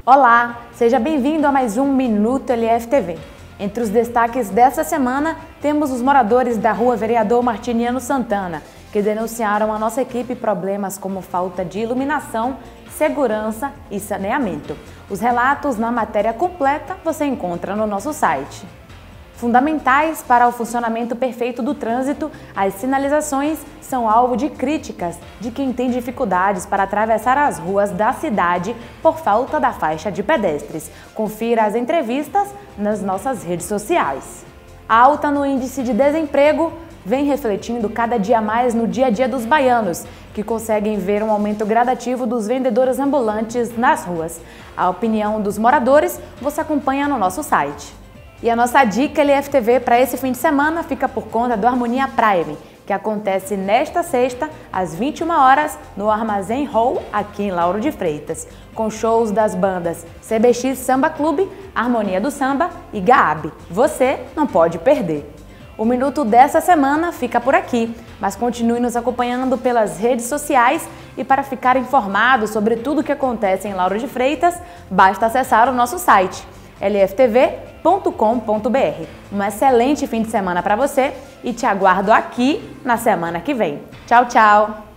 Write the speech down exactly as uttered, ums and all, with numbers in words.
Olá, seja bem-vindo a mais um Minuto L F T V. Entre os destaques dessa semana, temos os moradores da rua Vereador Martiniano Santana, que denunciaram à nossa equipe problemas como falta de iluminação, segurança e saneamento. Os relatos na matéria completa você encontra no nosso site. Fundamentais para o funcionamento perfeito do trânsito, as sinalizações são alvo de críticas de quem tem dificuldades para atravessar as ruas da cidade por falta da faixa de pedestres. Confira as entrevistas nas nossas redes sociais. A alta no índice de desemprego vem refletindo cada dia mais no dia a dia dos baianos, que conseguem ver um aumento gradativo dos vendedores ambulantes nas ruas. A opinião dos moradores você acompanha no nosso site. E a nossa dica L F T V para esse fim de semana fica por conta do Harmonia Prime, que acontece nesta sexta, às vinte e uma horas, no Armazém Hall, aqui em Lauro de Freitas, com shows das bandas C B X Samba Clube, Harmonia do Samba e Gaab. Você não pode perder! O Minuto dessa semana fica por aqui, mas continue nos acompanhando pelas redes sociais e para ficar informado sobre tudo o que acontece em Lauro de Freitas, basta acessar o nosso site L F T V ponto com ponto B R. Um excelente fim de semana para você e te aguardo aqui na semana que vem. Tchau, tchau!